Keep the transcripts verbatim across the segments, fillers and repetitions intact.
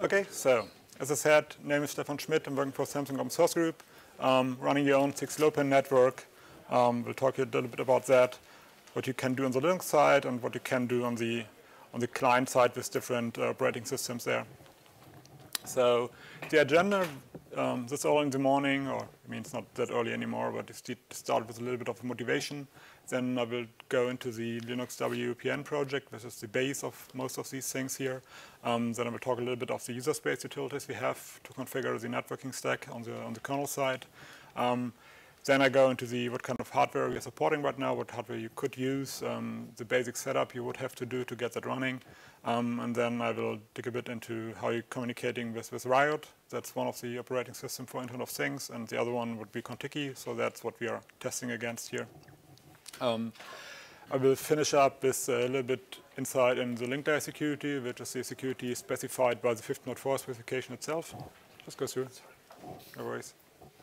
Okay, so as I said, name is Stefan Schmidt. I'm working for Samsung Open Source Group, um, running your own six low pan network. Um, we'll talk a little bit about that, what you can do on the Linux side and what you can do on the on the client side with different uh, operating systems there. So the agenda, um, this early in the morning, or I mean it's not that early anymore, but it started with a little bit of motivation. Then I will go into the Linux W P N project, which is the base of most of these things here. Um, then I will talk a little bit of the user space utilities we have to configure the networking stack on the on the kernel side. Um, Then I go into the what kind of hardware we are supporting right now, what hardware you could use, um, the basic setup you would have to do to get that running. Um, and then I will dig a bit into how you're communicating with, with Riot. That's one of the operating systems for Internet of Things. And the other one would be Contiki. So that's what we are testing against here. Um, I will finish up with a little bit insight in the link layer security, which is the security specified by the fifteen point four specification itself. Just go through. No worries.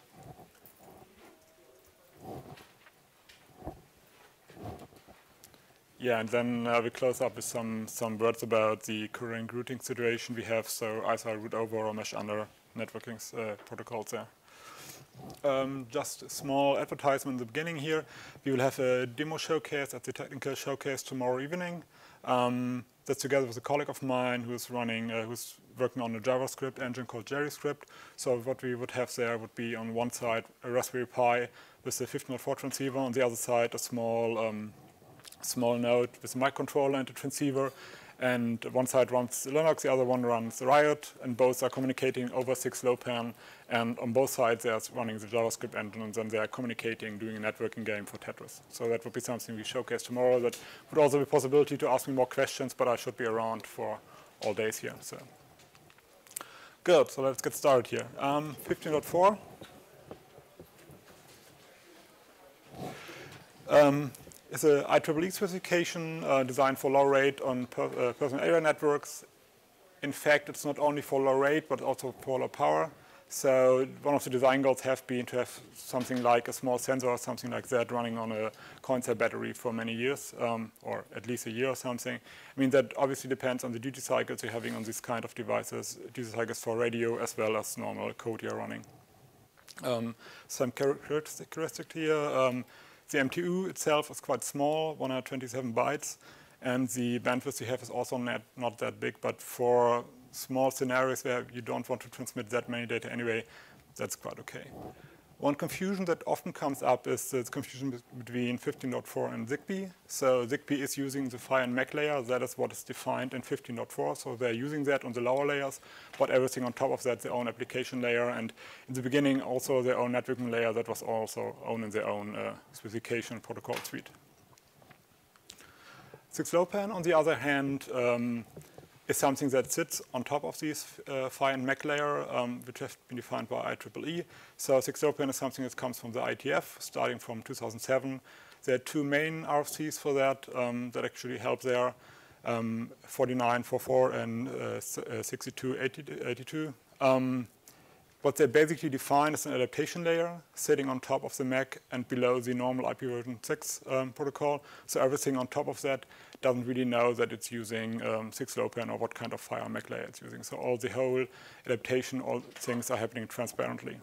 Yeah, and then uh, we close up with some some words about the current routing situation we have. So either root over or mesh under networking uh, protocols there. Um, just a small advertisement in the beginning here. We will have a demo showcase at the technical showcase tomorrow evening. Um, that's together with a colleague of mine who's running, uh, who's working on a JavaScript engine called JerryScript. So what we would have there would be on one side a Raspberry Pi with a fifteen point four transceiver, on the other side a small um, small node with a microcontroller and a transceiver. And one side runs Linux, the other one runs Riot, and both are communicating over six low pan. And on both sides, they're running the JavaScript engine, and then they are communicating, doing a networking game for Tetris. So that would be something we showcase tomorrow. That would also be a possibility to ask me more questions, but I should be around for all days here. So good. So let's get started here. Um, fifteen point four. Um, It's an I triple E specification uh, designed for low rate on per, uh, personal area networks. In fact, it's not only for low rate, but also for low power. So one of the design goals have been to have something like a small sensor or something like that running on a coin cell battery for many years, um, or at least a year or something. I mean, that obviously depends on the duty cycles you're having on these kind of devices, duty cycles for radio as well as normal code you're running. Um, some characteristics here. Um, The M T U itself is quite small, one hundred twenty-seven bytes, and the bandwidth you have is also not, not that big, but for small scenarios where you don't want to transmit that many data anyway, that's quite okay. One confusion that often comes up is the confusion between fifteen point four and ZigBee. So ZigBee is using the Phi and M A C layer. That is what is defined in fifteen point four. So they're using that on the lower layers, but everything on top of that, their own application layer. And in the beginning, also their own networking layer that was also owned in their own uh, specification protocol suite. six low pan, on the other hand, um, is something that sits on top of these uh, Phi and M A C layer, um, which have been defined by I triple E. So six low pan is something that comes from the I T F, starting from two thousand seven. There are two main R F Cs for that um, that actually help there, um, forty-nine forty-four and uh, sixty-two eighty-two. Um, what they basically define is an adaptation layer sitting on top of the M A C and below the normal I P version six um, protocol. So everything on top of that doesn't really know that it's using um, six low pan or what kind of Phi or M A C layer it's using. So all the whole adaptation, all things are happening transparently.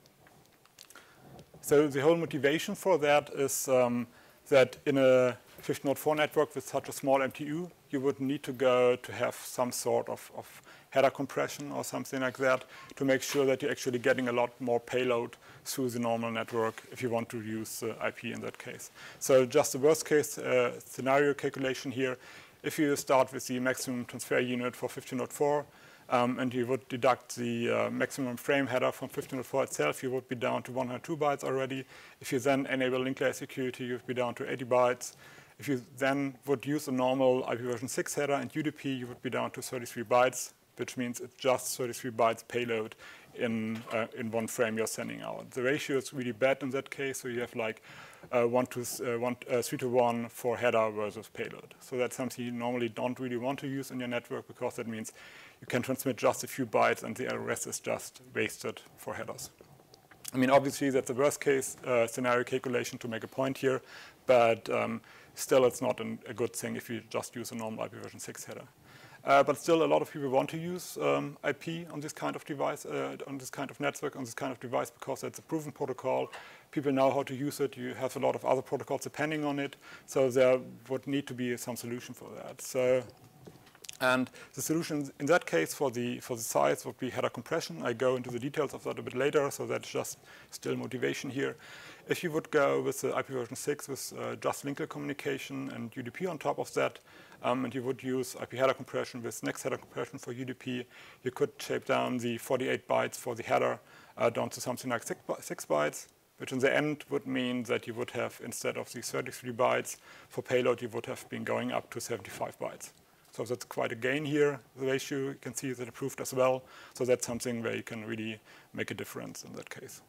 So the whole motivation for that is um, that in a fifteen point four network with such a small M T U, you would need to go to have some sort of, of header compression or something like that to make sure that you're actually getting a lot more payload through the normal network if you want to use the I P in that case. So just the worst case uh, scenario calculation here, if you start with the maximum transfer unit for fifteen point four um, and you would deduct the uh, maximum frame header from fifteen point four itself, you would be down to one hundred two bytes already. If you then enable link layer security, you would be down to eighty bytes. If you then would use a normal I P version six header and U D P, you would be down to thirty-three bytes, which means it's just thirty-three bytes payload in uh, in one frame you're sending out. The ratio is really bad in that case, so you have like uh, one to uh, one, uh, three to one for header versus payload. So that's something you normally don't really want to use in your network because that means you can transmit just a few bytes and the rest is just wasted for headers. I mean, obviously that's the worst case uh, scenario calculation to make a point here, but um, still it's not an, a good thing if you just use a normal I P version six header. Uh, but still, a lot of people want to use um, I P on this kind of device, uh, on this kind of network, on this kind of device, because it's a proven protocol. People know how to use it. You have a lot of other protocols depending on it. So there would need to be some solution for that. So, and the solution in that case for the for the size would be header compression. I go into the details of that a bit later. So that's just still motivation here. If you would go with the I P version six with uh, just link communication and U D P on top of that, um, and you would use I P header compression with next header compression for U D P, you could shape down the forty-eight bytes for the header uh, down to something like six, six bytes, which in the end would mean that you would have, instead of the thirty-three bytes for payload, you would have been going up to seventy-five bytes. So that's quite a gain here. The ratio, you can see that improved as well. So that's something where you can really make a difference in that case.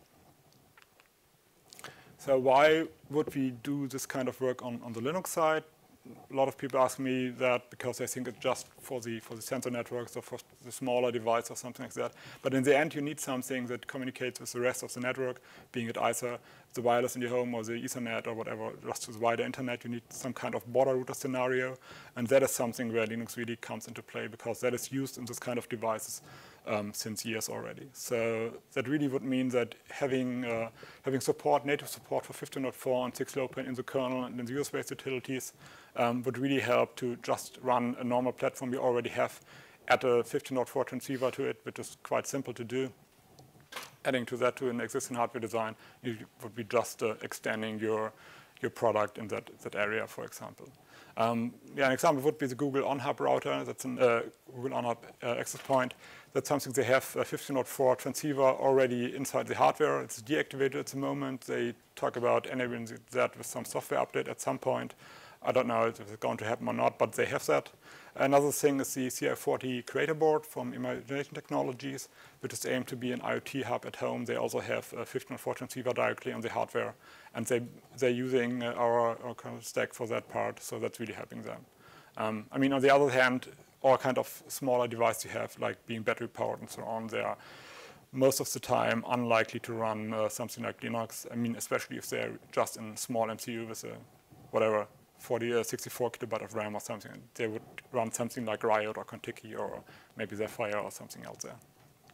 So why would we do this kind of work on, on the Linux side? A lot of people ask me that because they think it's just for the for the sensor networks or for the smaller device or something like that. But in the end, you need something that communicates with the rest of the network, being it either the wireless in your home or the Ethernet or whatever, just to the wider internet. You need some kind of border router scenario, and that is something where Linux really comes into play, because that is used in this kind of devices um, since years already. So that really would mean that having uh, having support, native support for fifteen dot four and six low pan in the kernel and in the user-based utilities Um, would really help to just run a normal platform you already have, add a fifteen dot four transceiver to it, which is quite simple to do. Adding to that to an existing hardware design, you would be just uh, extending your your product in that, that area, for example. Um, yeah, an example would be the Google OnHub router. That's an uh, Google OnHub uh, access point. That's something they have a fifteen dot four transceiver already inside the hardware. It's deactivated at the moment. They talk about enabling that with some software update at some point. I don't know if it's going to happen or not, but they have that. Another thing is the C I forty creator board from Imagination Technologies, which is aimed to be an IoT hub at home. They also have a fifteen dot four transceiver directly on the hardware, and they, they're using our, our kind of stack for that part, so that's really helping them. Um, I mean, on the other hand, all kind of smaller devices you have, like being battery powered and so on, they are most of the time unlikely to run uh, something like Linux. I mean, especially if they're just in small M C U with a whatever, forty or sixty-four kilobyte of RAM or something. They would run something like Riot or Contiki or maybe Zephyr or something else there.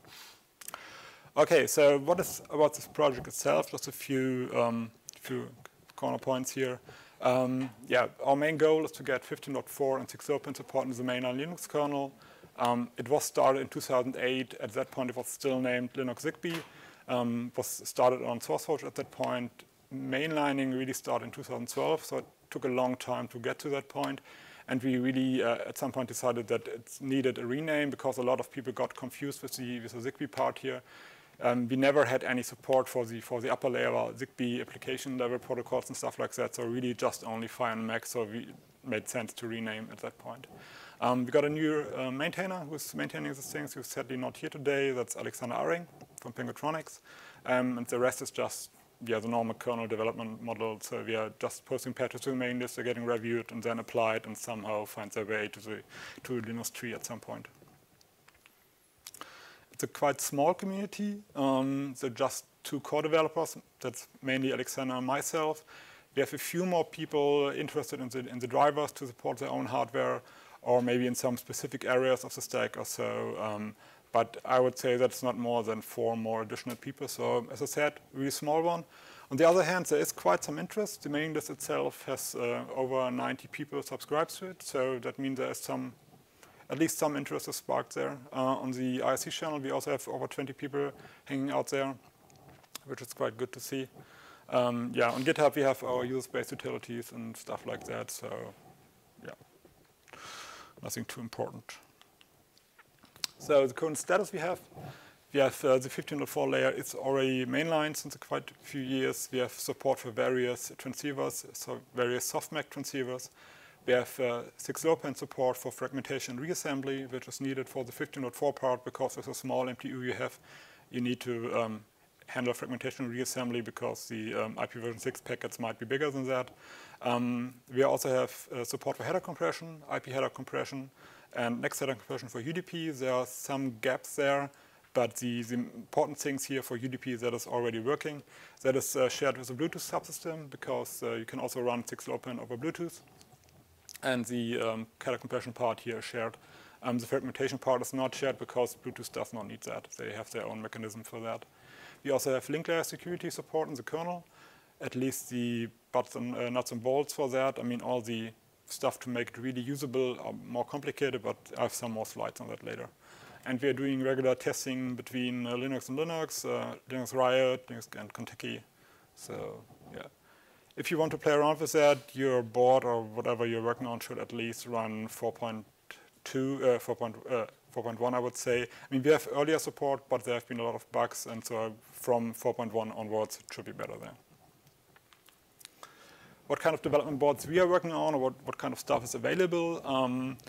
Okay, so what is about this project itself? Just a few, um, few corner points here. Um, yeah, our main goal is to get fifteen dot four and six low pan support in the mainline Linux kernel. Um, it was started in two thousand eight. At that point, it was still named Linux Zigbee. Um, was started on SourceForge at that point. Mainlining really started in two thousand twelve, so it took a long time to get to that point. And we really, uh, at some point, decided that it needed a rename because a lot of people got confused with the, with the Zigbee part here. Um, we never had any support for the for the upper layer Zigbee application level protocols and stuff like that. So really just only Phi and Mac. So we made sense to rename at that point. Um, we got a new uh, maintainer who's maintaining these things. Who's sadly not here today. That's Alexander Aring from Pengutronics. Um, and the rest is just yeah the normal kernel development model. So we are just posting patches to the main list. They're getting reviewed and then applied and somehow find their way to the to the Linux tree at some point. It's a quite small community. Um, so just two core developers. That's mainly Alexander and myself. We have a few more people interested in the, in the drivers to support their own hardware, or maybe in some specific areas of the stack or so. Um, but I would say that's not more than four more additional people. So as I said, really small one. On the other hand, there is quite some interest. The mailing list itself has uh, over ninety people subscribed to it. So that means there is some at least some interest is sparked there. Uh, on the I R C channel, we also have over twenty people hanging out there, which is quite good to see. Um, yeah, on GitHub, we have our user-based utilities and stuff like that. So, yeah, nothing too important. So the current status we have, we have uh, the fifteen dot four layer. It's already mainlined since quite a few years. We have support for various transceivers, so various softmax transceivers. We have uh, six low pan support for fragmentation and reassembly, which is needed for the fifteen dot four part, because with a small M P U you have, you need to um, handle fragmentation and reassembly because the um, I P version six packets might be bigger than that. Um, we also have uh, support for header compression, I P header compression, and next header compression for U D P. There are some gaps there, but the, the important things here for U D P that is already working, that is uh, shared with a Bluetooth subsystem, because uh, you can also run six low pan over Bluetooth. And the um, header compression part here is shared Um, the fragmentation part is not shared because Bluetooth does not need that. They have their own mechanism for that. We also have link layer security support in the kernel, at least the butts and uh, nuts and bolts for that. I mean, all the stuff to make it really usable are more complicated, but I have some more slides on that later. And we are doing regular testing between uh, Linux and Linux, uh, Linux Riot, Linux and Kentucky. So, yeah. If you want to play around with that, your board or whatever you're working on should at least run four point two, uh, four point one, I would say. I mean, we have earlier support, but there have been a lot of bugs, and so from four point one onwards, it should be better there. What kind of development boards we are working on, or what, what kind of stuff is available? Um,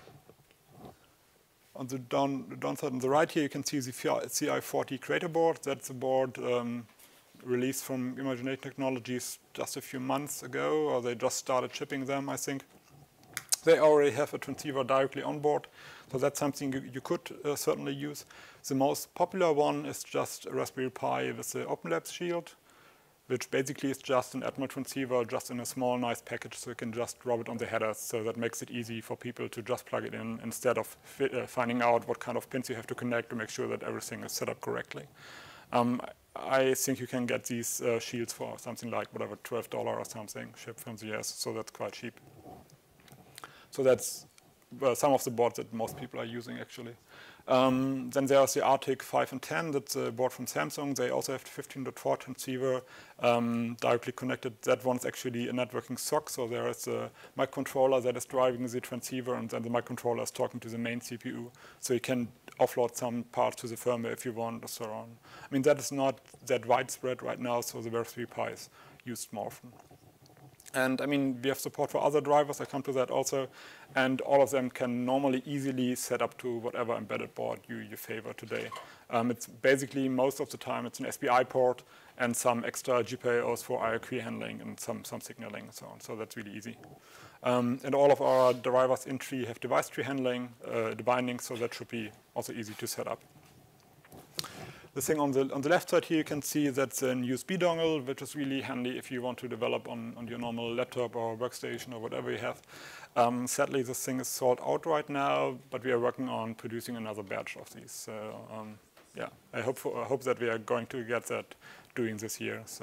on the down, the downside on the right here, you can see the C I forty creator board. That's a board um, released from Imagination Technologies just a few months ago, or they just started shipping them, I think. They already have a transceiver directly on board, so that's something you, you could uh, certainly use. The most popular one is just a Raspberry Pi with the OpenLabs shield, which basically is just an Atmel transceiver just in a small, nice package, so you can just drop it on the headers. So that makes it easy for people to just plug it in instead of fi uh, finding out what kind of pins you have to connect to make sure that everything is set up correctly. Um, I think you can get these uh, shields for something like whatever, twelve dollars or something, shipped from the U S, so that's quite cheap. So that's uh, some of the boards that most people are using, actually. Um, then there's the Arctic five and ten, that's a board from Samsung. They also have the fifteen dot four transceiver um, directly connected. That one's actually a networking S O C, so there is a microcontroller that is driving the transceiver, and then the microcontroller is talking to the main C P U. So you can offload some parts to the firmware if you want, or so on. I mean, that is not that widespread right now, so the Raspberry Pi is used more often. And I mean, we have support for other drivers, I come to that also, and all of them can normally easily set up to whatever embedded board you, you favor today. Um, it's basically, most of the time, it's an S P I port and some extra G P I Os for I O queue handling and some, some signaling and so on, so that's really easy. Um, and all of our drivers in tree have device tree handling, uh, the binding, so that should be also easy to set up. The thing on the on the left side here, you can see that's an U S B dongle, which is really handy if you want to develop on, on your normal laptop or workstation or whatever you have. Um, sadly, this thing is sold out right now, but we are working on producing another batch of these. So um, yeah, I hope for, I hope that we are going to get that doing this year. So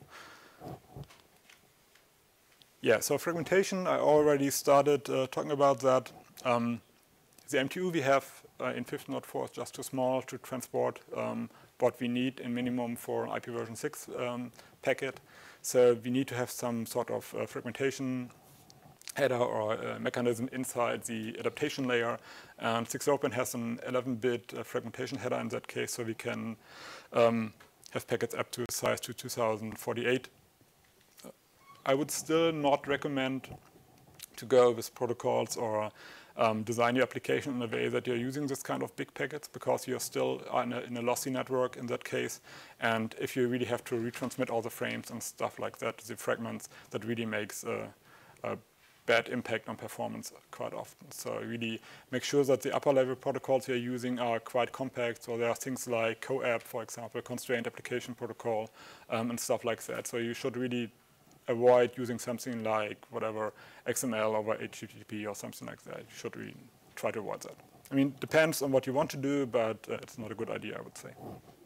yeah, so fragmentation, I already started uh, talking about that. Um, the M T U we have Uh, in fifteen dot four is just too small to transport um, what we need in minimum for an I P version six um, packet. So we need to have some sort of uh, fragmentation header or uh, mechanism inside the adaptation layer. And six open has an eleven bit uh, fragmentation header in that case, so we can um, have packets up to a size to two thousand forty-eight. Uh, I would still not recommend to go with protocols or Um, design your application in a way that you're using this kind of big packets, because you're still in a, in a lossy network in that case. And if you really have to retransmit all the frames and stuff like that, the fragments, that really makes a, a bad impact on performance quite often. So really make sure that the upper level protocols you're using are quite compact. So there are things like CoAP, for example, Constrained Application Protocol, um, and stuff like that. So you should really avoid using something like whatever X M L over H T T P or something like that. You should really try to avoid that. I mean, it depends on what you want to do, but uh, it's not a good idea, I would say.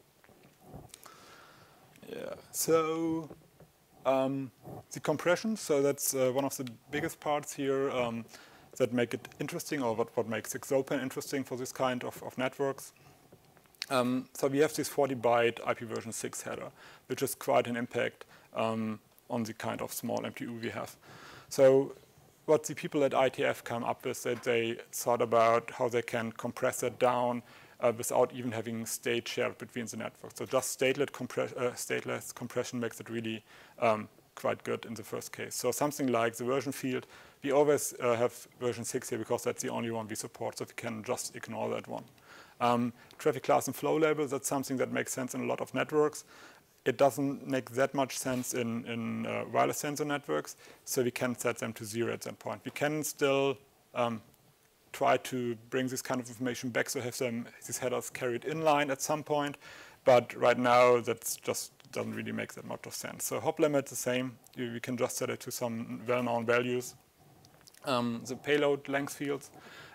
Yeah. So um, the compression. So that's uh, one of the biggest parts here um, that make it interesting, or what what makes six open interesting for this kind of, of networks. Um, so we have this forty byte I P version six header, which is quite an impact Um, on the kind of small M T U we have. So what the people at I T F come up with, that they thought about how they can compress it down uh, without even having state shared between the networks. So just stateless, compress uh, stateless compression makes it really um, quite good in the first case. So something like the version field, we always uh, have version six here because that's the only one we support, so we can just ignore that one. Um, traffic class and flow label, that's something that makes sense in a lot of networks. It doesn't make that much sense in, in uh, wireless sensor networks, so we can set them to zero at that point. We can still um, try to bring this kind of information back, so have them, these headers carried inline at some point, but right now that just doesn't really make that much of sense. So hop limit the same. You, we can just set it to some well-known values. Um, the payload length fields,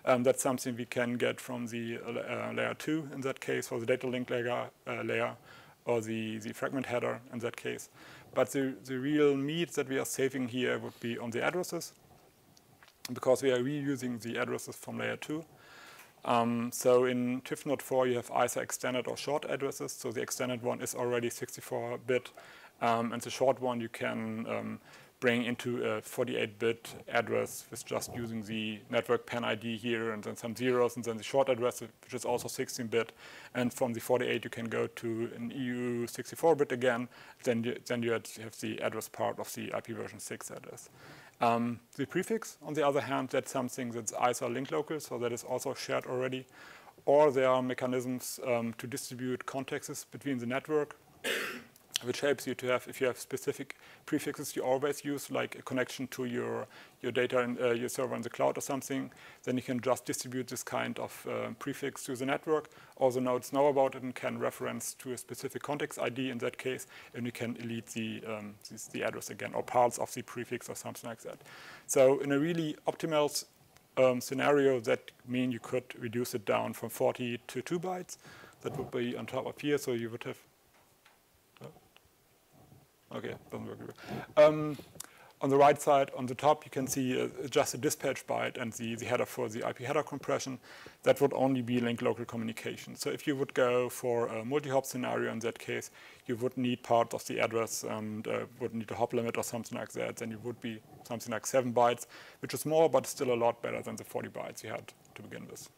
Um, that's something we can get from the uh, layer two in that case, or the data link layer, uh, layer or the, the fragment header in that case. But the, the real meat that we are saving here would be on the addresses, because we are reusing the addresses from layer two. Um, so in T I F Node four, you have either extended or short addresses. So the extended one is already sixty-four bit, um, and the short one you can um, bring into a forty-eight bit address with just using the network P A N I D here and then some zeros, and then the short address, which is also sixteen bit. And from the forty-eight, you can go to an E U sixty-four bit again. Then you, then you have the address part of the I P version six address. Um, the prefix, on the other hand, that's something that's either link local, so that is also shared already, or there are mechanisms um, to distribute contexts between the network, which helps you to have, if you have specific prefixes you always use, like a connection to your, your data and uh, your server in the cloud or something, then you can just distribute this kind of uh, prefix to the network. All the nodes know about it and can reference to a specific context I D in that case, and you can delete the, um, this, the address again, or parts of the prefix or something like that. So in a really optimal um, scenario, that means you could reduce it down from forty to two bytes. That would be on top of here, so you would have Okay, doesn't work. Um, on the right side, on the top, you can see uh, just a dispatch byte and the, the header for the I P header compression. That would only be link local communication. So if you would go for a multi-hop scenario in that case, you would need part of the address and uh, would need a hop limit or something like that. Then you would be something like seven bytes, which is more, but still a lot better than the forty bytes you had to begin with.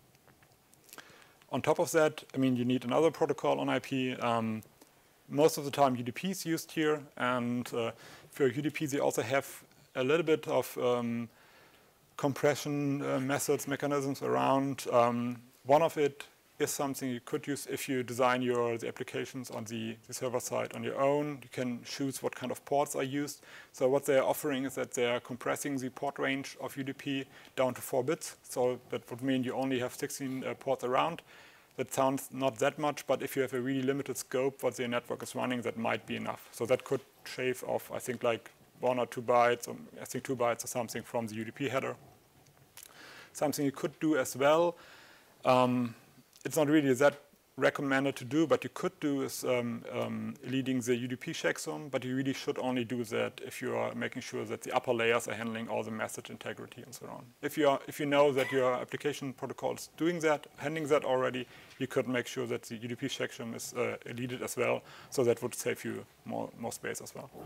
On top of that, I mean, you need another protocol on I P. Um, Most of the time U D P is used here, and uh, for U D P they also have a little bit of um, compression uh, methods, mechanisms around. Um, one of it is something you could use if you design your the applications on the, the server side on your own. You can choose what kind of ports are used. So what they're offering is that they're compressing the port range of U D P down to four bits. So that would mean you only have sixteen uh, ports around. That sounds not that much, but if you have a really limited scope what the network is running, that might be enough. So that could shave off, I think, like one or two bytes, or I think two bytes or something from the U D P header. Something you could do as well, um, it's not really that recommended to do, but you could do is um, um, leading the U D P checksum, but you really should only do that if you are making sure that the upper layers are handling all the message integrity and so on. If you are, if you know that your application protocol is doing that, handling that already, you could make sure that the U D P checksum is uh, deleted as well, so that would save you more, more space as well.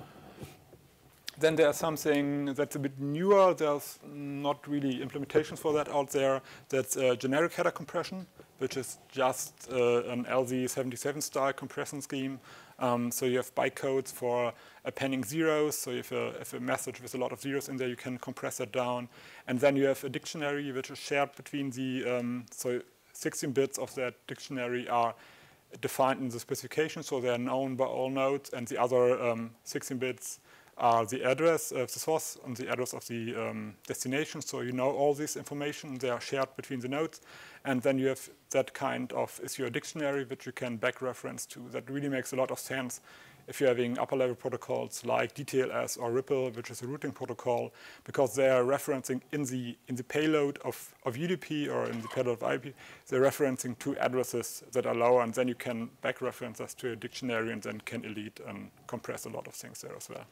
Then there's something that's a bit newer. There's not really implementations for that out there. That's uh, generic header compression, which is just uh, an L Z seventy-seven style compression scheme. Um, so you have bytecodes for appending zeros. So if a, if a message with a lot of zeros in there, you can compress that down. And then you have a dictionary which is shared between the, um, so sixteen bits of that dictionary are defined in the specification. So they're known by all nodes, and the other um, sixteen bits are the address of the source and the address of the um, destination. So you know all this information. They are shared between the nodes. And then you have that kind of is your dictionary, which you can back reference to. That really makes a lot of sense if you're having upper level protocols like D T L S or Ripple, which is a routing protocol, because they are referencing in the in the payload of, of U D P or in the payload of I P, they're referencing two addresses that are lower, and then you can back reference us to a dictionary and then can elite and compress a lot of things there as well.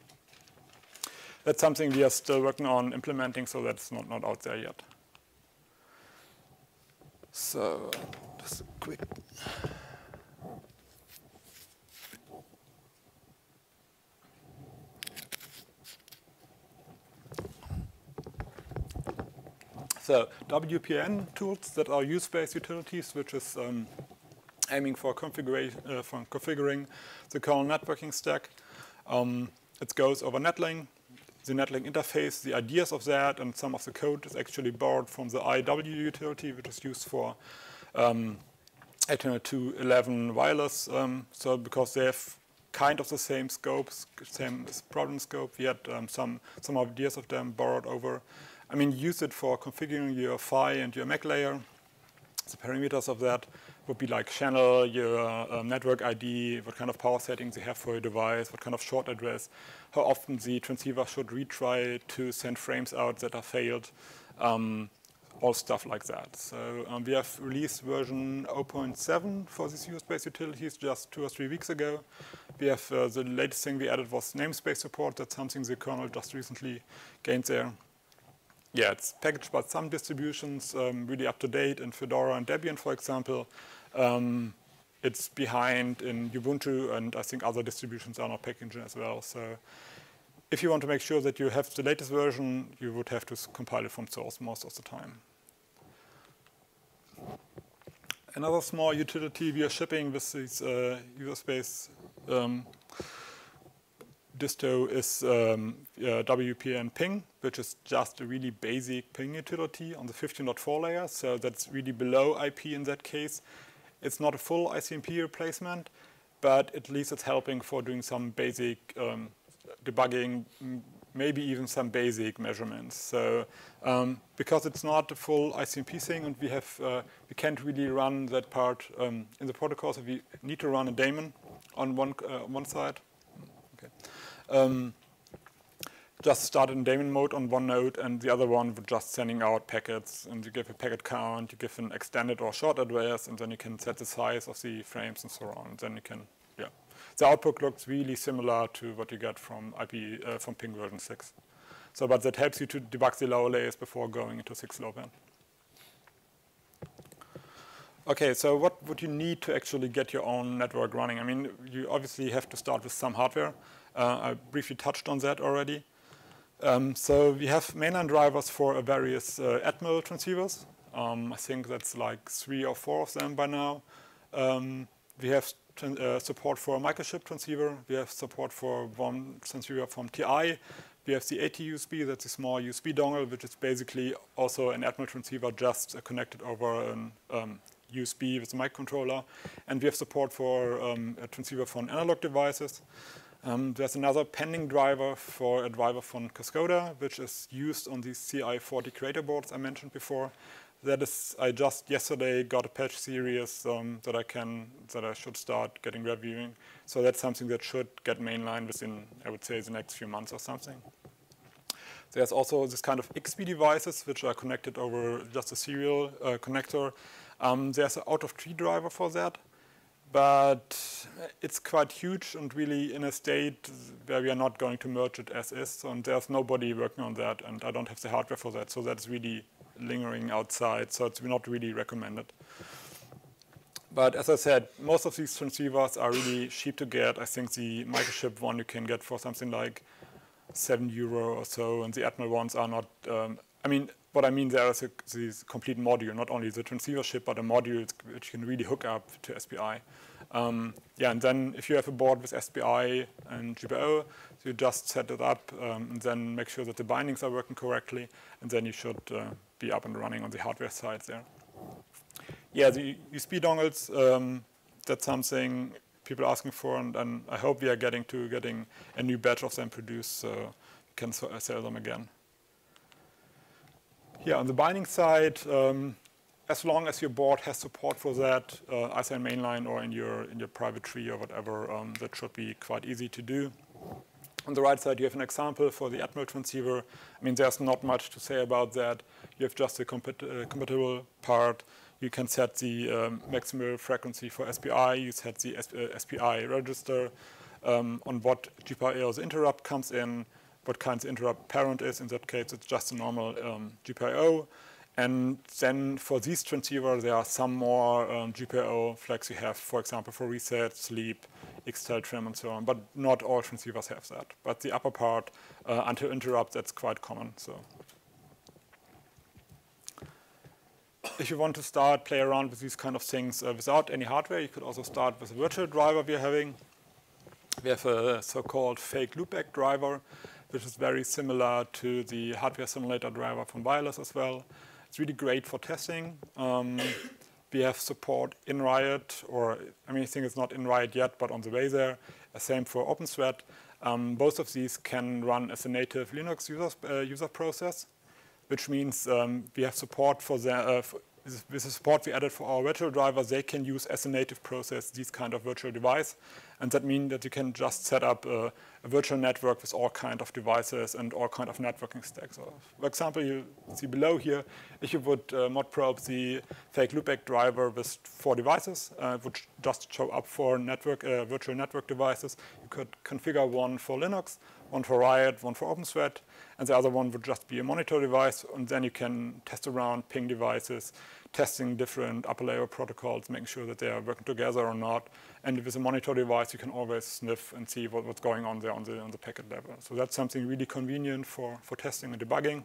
That's something we are still working on implementing, so that's not, not out there yet. So, just a quick. So, W P N tools that are use-based utilities, which is um, aiming for, configuration, uh, for configuring the kernel networking stack. Um, it goes over Netlink. The Netlink interface, the ideas of that, and some of the code is actually borrowed from the I W utility, which is used for um, eight hundred two dot eleven wireless. Um, so because they have kind of the same scopes, same problem scope, we had um, some some ideas of them borrowed over. I mean, use it for configuring your F I and your M A C layer. The parameters of that would be like channel, your uh, network I D, what kind of power settings you have for your device, what kind of short address, how often the transceiver should retry to send frames out that are failed. Um, all stuff like that. So um, we have released version zero point seven for these user-space utilities just two or three weeks ago. We have uh, the latest thing we added was namespace support. That's something the kernel just recently gained there. Yeah, it's packaged by some distributions, um, really up to date in Fedora and Debian, for example. Um, it's behind in Ubuntu, and I think other distributions are not packaging as well. So if you want to make sure that you have the latest version, you would have to compile it from source most of the time. Another small utility we are shipping with this uh, user space um, distro is um, uh, W P N ping, which is just a really basic ping utility on the fifteen dot four layer. So that's really below I P in that case. It's not a full I C M P replacement, but at least it's helping for doing some basic um, debugging, maybe even some basic measurements. So um, because it's not a full I C M P thing, and we have uh, we can't really run that part um, in the protocol, so we need to run a daemon on one uh, one side. Okay. Um, just start in daemon mode on one node, and the other one would just sending out packets, and you give a packet count, you give an extended or short address, and then you can set the size of the frames and so on. And then you can, yeah. The output looks really similar to what you get from I P uh, from ping version six. So, but that helps you to debug the lower layers before going into six low band. Okay, so what would you need to actually get your own network running? I mean, you obviously have to start with some hardware. Uh, I briefly touched on that already. Um, so we have mainline drivers for various uh, Atmel transceivers. Um, I think that's like three or four of them by now. Um, we have uh, support for a microchip transceiver. We have support for one transceiver from T I. We have the AT U S B, that's a small U S B dongle, which is basically also an Atmel transceiver just uh, connected over an um, U S B with a microcontroller. And we have support for um, a transceiver for analog devices. Um, there's another pending driver for a driver from Cascoda, which is used on these C I forty creator boards I mentioned before. That is, I just yesterday got a patch series um, that I can, that I should start getting reviewing. So that's something that should get mainline within, I would say, the next few months or something. There's also this kind of X P devices, which are connected over just a serial uh, connector. Um, there's an out-of-tree driver for that. But it's quite huge and really in a state where we are not going to merge it as is. And there's nobody working on that, and I don't have the hardware for that. So that's really lingering outside. So it's not really recommended. But as I said, most of these transceivers are really cheap to get. I think the microchip one you can get for something like seven euro or so, and the Atmel ones are not. Um, I mean, what I mean there is a, this complete module, not only the transceiver chip, but a module which can really hook up to S P I. Um, yeah, and then if you have a board with S P I and G P I O, you just set it up um, and then make sure that the bindings are working correctly, and then you should uh, be up and running on the hardware side there. Yeah, the U S B dongles, um, that's something people are asking for, and, and I hope we are getting to getting a new batch of them produced so we can sell them again. Yeah, on the binding side, um, as long as your board has support for that, uh, either in mainline or in your in your private tree or whatever, um, that should be quite easy to do. On the right side, you have an example for the Atmel transceiver. I mean, there's not much to say about that. You have just the compat uh, compatible part. You can set the um, maximal frequency for S P I. You set the S uh, S P I register um, on what G P I O the interrupt comes in, what kind of interrupt parent is. In that case, it's just a normal um, G P I O. And then for these transceivers, there are some more um, G P I O flags you have, for example, for reset, sleep, X-Tel trim, and so on. But not all transceivers have that. But the upper part, uh, until interrupt, that's quite common. So, if you want to start play around with these kind of things uh, without any hardware, you could also start with a virtual driver we're having. We have a so-called fake loopback driver, which is very similar to the hardware simulator driver from Wireless as well. It's really great for testing. Um, we have support in Riot, or I mean, I think it's not in Riot yet, but on the way there. Same for OpenSweat. Um, both of these can run as a native Linux user, uh, user process, which means um, we have support for the, uh, for with the support we added for our virtual driver, they can use as a native process these kind of virtual device. And that means that you can just set up a, a virtual network with all kind of devices and all kind of networking stacks. So, for example, you see below here, if you would uh, mod probe the fake loopback driver with four devices, uh, it would just show up four network, uh, virtual network devices. You could configure one for Linux, one for Riot, one for OpenThread, and the other one would just be a monitor device, and then you can test around, ping devices, testing different upper layer protocols, making sure that they are working together or not. And with a monitor device, you can always sniff and see what, what's going on there on the, on the packet level. So that's something really convenient for, for testing and debugging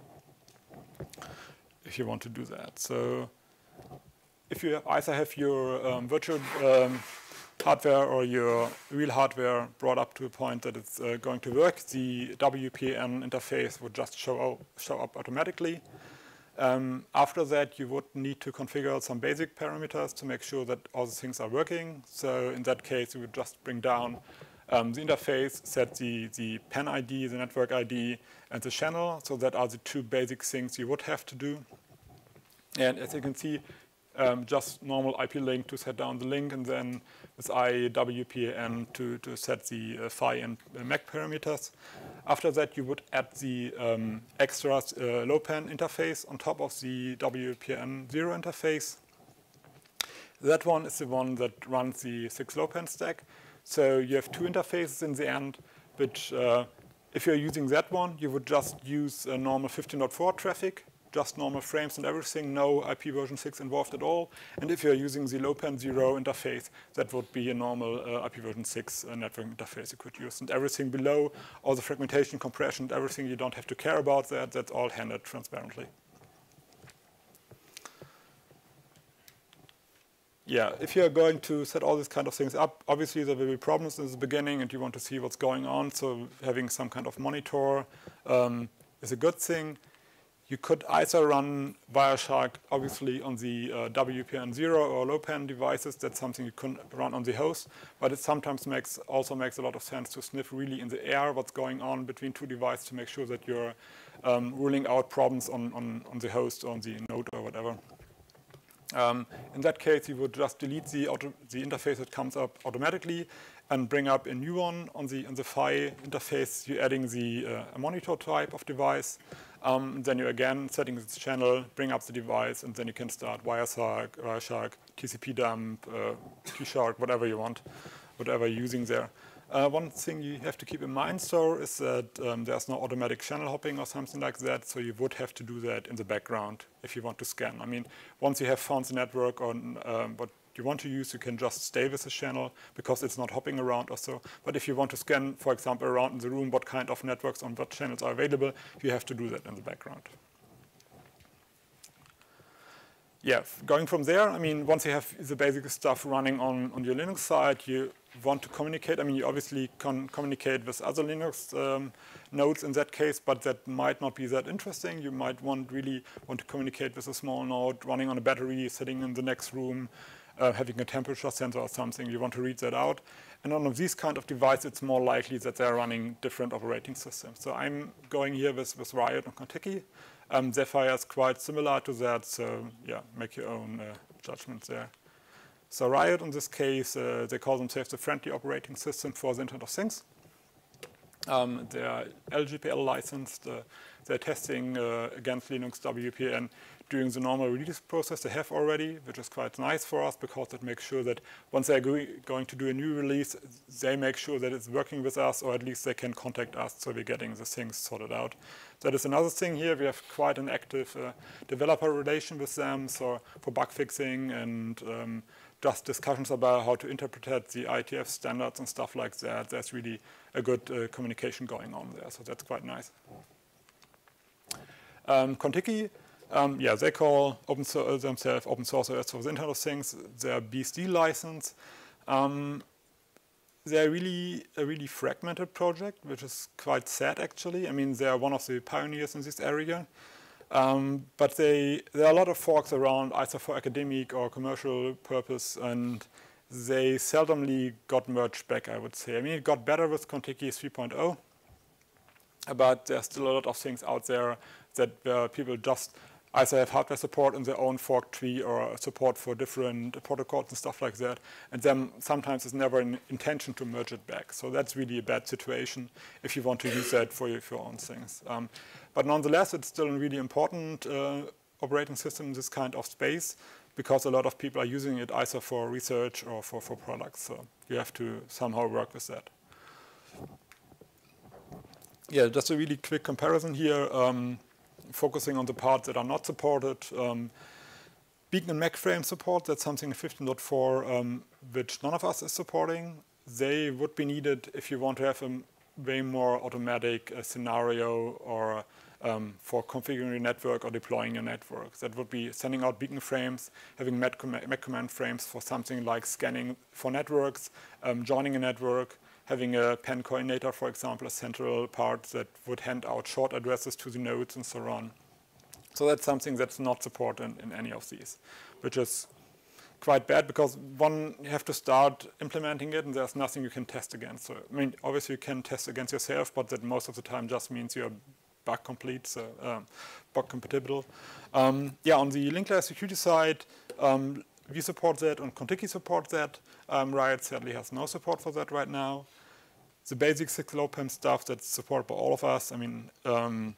if you want to do that. So if you either have your um, virtual um, hardware or your real hardware brought up to a point that it's uh, going to work, the W P N interface would just show, show up automatically. Um, after that, you would need to configure some basic parameters to make sure that all the things are working. So in that case, you would just bring down um, the interface, set the, the P A N I D, the network I D, and the channel. So that are the two basic things you would have to do. And as you can see, um, just normal I P link to set down the link, and then with I W P N to, to set the uh, F I and uh, M A C parameters. After that, you would add the um, extra uh, low pan interface on top of the W P N zero interface. That one is the one that runs the six low pan stack. So you have two interfaces in the end, which uh, if you're using that one, you would just use a normal fifteen dot four traffic, just normal frames and everything, no I P version six involved at all. And if you're using the low pan zero interface, that would be a normal uh, I P version six uh, networking interface you could use. And everything below, all the fragmentation, compression, everything, you don't have to care about that. That's all handled transparently. Yeah, if you're going to set all these kind of things up, obviously there will be problems in the beginning and you want to see what's going on. So having some kind of monitor um, is a good thing. You could either run Wireshark, obviously, on the uh, W P N zero or low pan devices. That's something you couldn't run on the host. But it sometimes makes also makes a lot of sense to sniff really in the air what's going on between two devices to make sure that you're um, ruling out problems on, on, on the host or on the node or whatever. Um, in that case, you would just delete the, auto, the interface that comes up automatically and bring up a new one on the, on the F I interface. You're adding the uh, a monitor type of device. Um, then you again setting this channel, bring up the device, and then you can start Wireshark, Wireshark, T C P dump, uh, T-Shark, whatever you want, whatever you're using there. Uh, one thing you have to keep in mind, though, is that um, there's no automatic channel hopping or something like that, so you would have to do that in the background if you want to scan. I mean, once you have found the network on um, what you want to use, you can just stay with the channel because it's not hopping around or so. But if you want to scan, for example, around in the room what kind of networks on what channels are available, you have to do that in the background. Yeah, going from there, I mean, once you have the basic stuff running on, on your Linux side, you want to communicate. I mean, you obviously can communicate with other Linux um, nodes in that case, but that might not be that interesting. You might want really want to communicate with a small node running on a battery, sitting in the next room, uh, having a temperature sensor or something. You want to read that out. And on these kind of devices, it's more likely that they're running different operating systems. So I'm going here with, with Riot and Contiki. Um, Zephyr is quite similar to that, so yeah, make your own uh, judgments there. So Riot, in this case, uh, they call themselves the friendly operating system for the Internet of Things. Um, they are L G P L licensed. Uh, they're testing uh, against Linux W P N during the normal release process they have already, which is quite nice for us because it makes sure that once they're go going to do a new release, they make sure that it's working with us, or at least they can contact us so we're getting the things sorted out. That is another thing here. We have quite an active uh, developer relation with them, so for bug fixing and um, just discussions about how to interpret the I E T F standards and stuff like that. There's really a good uh, communication going on there, so that's quite nice. Um, Contiki, um, yeah, they call open so themselves open source O S for the Internet of Things. They're B S D license. Um, they're really a really fragmented project, which is quite sad actually. I mean, they're one of the pioneers in this area. Um, but they, there are a lot of forks around, either for academic or commercial purpose, and they seldomly got merged back, I would say. I mean, it got better with Contiki three point oh, but there's still a lot of things out there that uh, people just either have hardware support in their own fork tree or support for different protocols and stuff like that. And then sometimes it's never an intention to merge it back. So that's really a bad situation if you want to use that for your, for your own things. Um, but nonetheless, it's still a really important uh, operating system in this kind of space, because a lot of people are using it either for research or for, for products. So you have to somehow work with that. Yeah, just a really quick comparison here, um, focusing on the parts that are not supported. Um, Beacon and MacFrame support, that's something in fifteen point four um, which none of us is supporting. They would be needed if you want to have a way more automatic uh, scenario or um, for configuring your network or deploying your network. That would be sending out beacon frames, having Mac command frames for something like scanning for networks, um, joining a network, having a P A N coordinator, for example, a central part that would hand out short addresses to the nodes and so on. So that's something that's not supported in, in any of these, which is quite bad because one, you have to start implementing it and there's nothing you can test against. So, I mean, obviously you can test against yourself, but that most of the time just means you're bug complete, so um, bug compatible. Um, yeah, on the link layer security side, um, we support that and Contiki supports that. Um, Riot sadly has no support for that right now. The basic six low P A M stuff that's supported by all of us. I mean, um,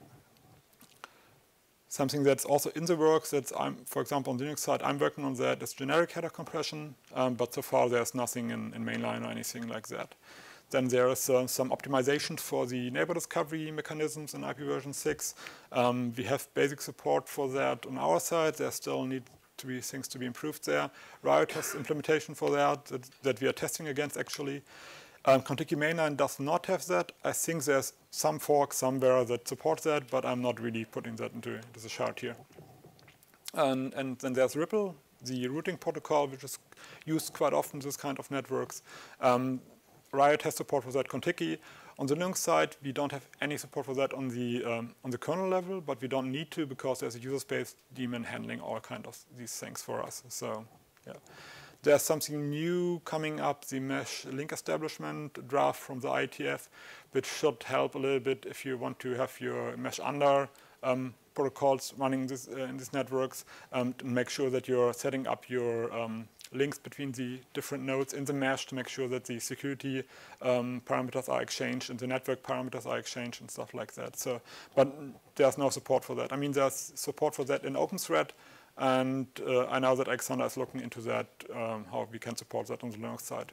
something that's also in the works, that's I'm, for example, on the Linux side, I'm working on that, is generic header compression, um, but so far there's nothing in, in mainline or anything like that. Then there's uh, some optimization for the neighbor discovery mechanisms in I P version six. Um, we have basic support for that on our side. There still need to be things to be improved there. Riot has implementation for that, that, that we are testing against actually. Um, Contiki mainline does not have that. I think there's some fork somewhere that supports that, but I'm not really putting that into, into the chart here. And, and then there's Ripple, the routing protocol, which is used quite often in this kind of networks. Um, Riot has support for that Contiki. On the Linux side, we don't have any support for that on the um, on the kernel level, but we don't need to because there's a user space daemon handling all kind of these things for us. So, yeah. There's something new coming up, the mesh link establishment draft from the I E T F, which should help a little bit if you want to have your mesh under um, protocols running this, uh, in these networks, um, to make sure that you're setting up your um, links between the different nodes in the mesh to make sure that the security um, parameters are exchanged and the network parameters are exchanged and stuff like that. So, but there's no support for that. I mean, there's support for that in OpenThread. And uh, I know that Alexander is looking into that, um, how we can support that on the Linux side.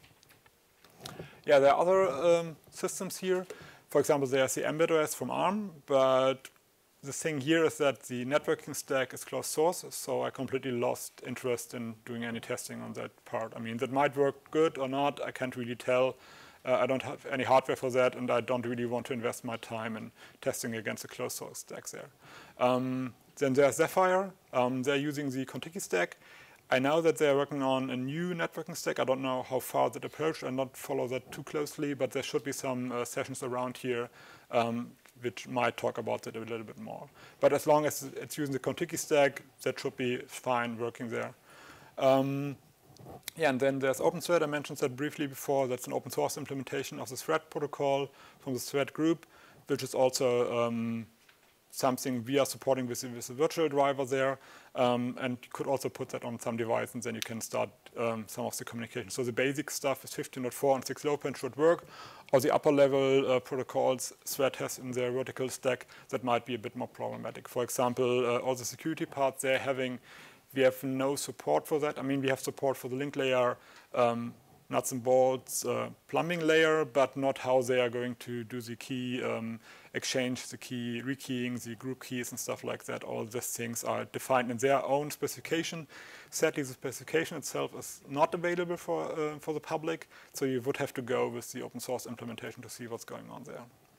Yeah, there are other um, systems here. For example, there's the MBedOS from ARM, but the thing here is that the networking stack is closed source, so I completely lost interest in doing any testing on that part. I mean, that might work good or not, I can't really tell. Uh, I don't have any hardware for that, and I don't really want to invest my time in testing against a closed source stack there. Um, Then there's Zephyr. Um, they're using the Contiki stack. I know that they're working on a new networking stack. I don't know how far that approach. I not follow that too closely, but there should be some uh, sessions around here um, which might talk about that a little bit more. But as long as it's using the Contiki stack, that should be fine working there. Um, yeah, and then there's OpenThread. I mentioned that briefly before. That's an open source implementation of the Thread protocol from the Thread group, which is also um, something we are supporting with, with a virtual driver there, um, and you could also put that on some device, and then you can start um, some of the communication. So the basic stuff is fifteen point four and six low P A N should work, or the upper level uh, protocols Thread has in their vertical stack that might be a bit more problematic. For example, uh, all the security parts they're having, we have no support for that. I mean, we have support for the link layer, um, nuts and bolts, uh, plumbing layer, but not how they are going to do the key um, exchange, the key rekeying, the group keys and stuff like that. All these things are defined in their own specification. Sadly, the specification itself is not available for, uh, for the public, so you would have to go with the open source implementation to see what's going on there.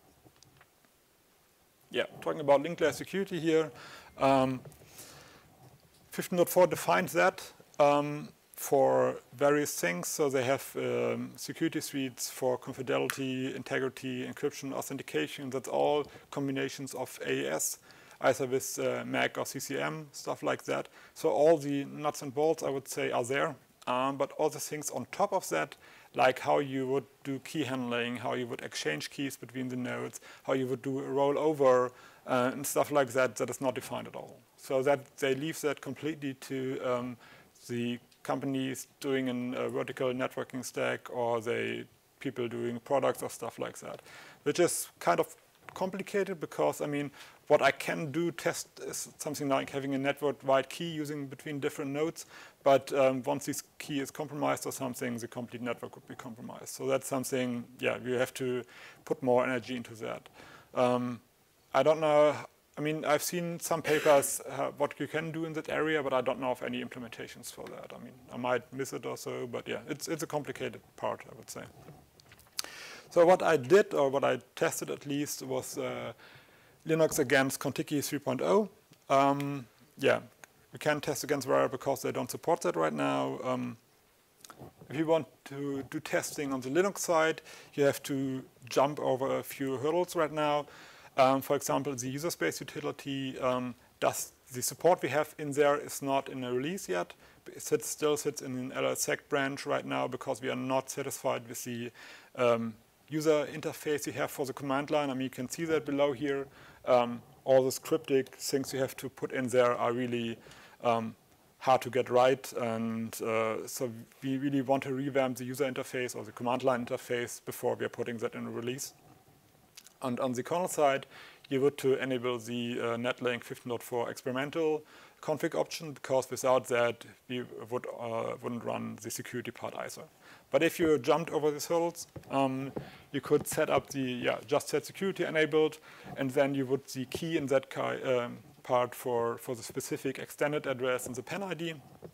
Yeah, talking about link layer security here. Um, fifteen point four defines that. Um, for various things. So they have um, security suites for confidentiality, integrity, encryption, authentication. That's all combinations of A E S, either with uh, Mac or C C M, stuff like that. So all the nuts and bolts, I would say, are there. Um, but all the things on top of that, like how you would do key handling, how you would exchange keys between the nodes, how you would do a rollover, uh, and stuff like that that is not defined at all. So that they leave that completely to um, the companies doing a uh, vertical networking stack, or the people doing products or stuff like that, which is kind of complicated because, I mean, what I can do test is something like having a network-wide key using between different nodes, but um, once this key is compromised or something, the complete network would be compromised. So that's something, yeah, you have to put more energy into that. Um, I don't know, I mean, I've seen some papers uh, what you can do in that area, but I don't know of any implementations for that. I mean, I might miss it or so, but yeah, it's, it's a complicated part, I would say. So what I did, or what I tested at least, was uh, Linux against Contiki three point oh. Um, yeah, we can test against Rara because they don't support that right now. Um, if you want to do testing on the Linux side, you have to jump over a few hurdles right now. Um, for example, the user space utility, um, does the support we have in there is not in a release yet. It sits, still sits in an L S S E C branch right now because we are not satisfied with the um, user interface you have for the command line. I mean, you can see that below here. Um, all the cryptic things you have to put in there are really um, hard to get right. And uh, so we really want to revamp the user interface or the command line interface before we are putting that in a release. And on the kernel side, you would to enable the uh, Netlink fifteen point four experimental config option, because without that, we would, uh, wouldn't run the security part either. But if you jumped over these hurdles, um, you could set up the, yeah, just set security enabled, and then you would the key in that um, part for, for the specific extended address and the P A N I D.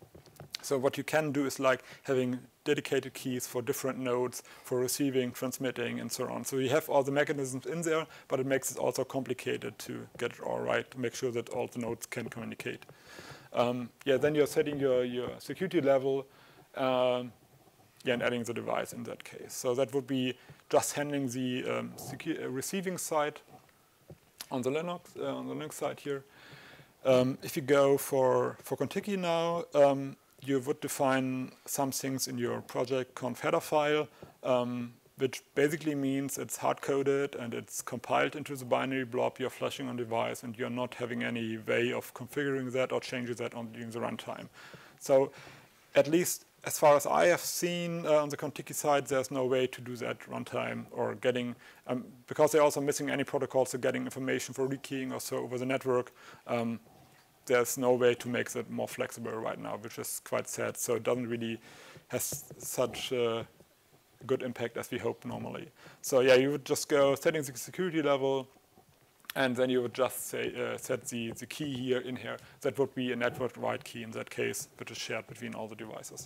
So what you can do is like having dedicated keys for different nodes, for receiving, transmitting, and so on. So you have all the mechanisms in there, but it makes it also complicated to get it all right, to make sure that all the nodes can communicate. Um, yeah, then you're setting your, your security level, um, yeah, and adding the device in that case. So that would be just handling the um, receiving side on the Linux, uh, on the Linux side here. Um, if you go for, for Contiki now, um, you would define some things in your project conf header file, um, which basically means it's hard-coded and it's compiled into the binary blob you're flashing on device, and you're not having any way of configuring that or changing that on during the runtime. So at least as far as I have seen uh, on the Contiki side, there's no way to do that runtime or getting, um, because they're also missing any protocols for getting information for rekeying or so over the network. Um, there's no way to make that more flexible right now, which is quite sad. So it doesn't really have such a good impact as we hope normally. So yeah, you would just go setting the security level, and then you would just say, uh, set the, the key here in here. That would be a network-wide key in that case, which is shared between all the devices.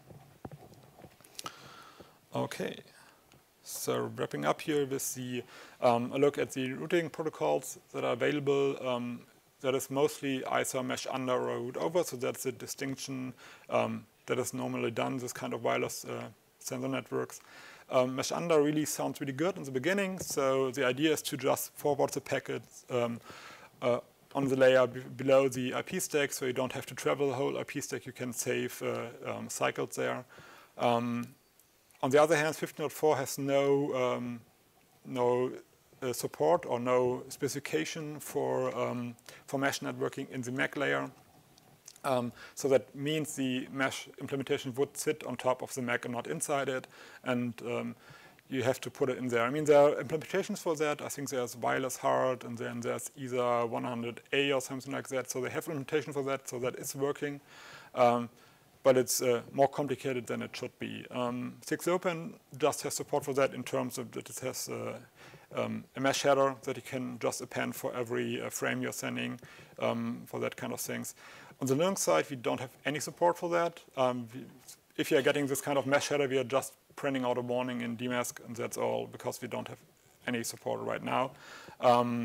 Okay, so wrapping up here with the um, a look at the routing protocols that are available. Um, that is mostly either mesh under or root over, so that's the distinction um, that is normally done, this kind of wireless uh, sensor networks. Um, mesh under really sounds really good in the beginning, so the idea is to just forward the packets um, uh, on the layer below the I P stack, so you don't have to travel the whole I P stack, you can save uh, um, cycles there. Um, on the other hand, fifteen point four has no, um, no uh, support or no specification for, um, for mesh networking in the M A C layer. Um, so that means the mesh implementation would sit on top of the M A C and not inside it, and um, you have to put it in there. I mean, there are implementations for that. I think there's wireless hard, and then there's either one hundred A or something like that. So they have implementation for that, so that is working. Um, but it's uh, more complicated than it should be. Um, six Open just has support for that in terms of that it has uh, um, a mesh header that you can just append for every uh, frame you're sending um, for that kind of things. On the Linux side, we don't have any support for that. Um, we, if you're getting this kind of mesh header, we are just printing out a warning in D M A S C, and that's all, because we don't have any support right now. Um,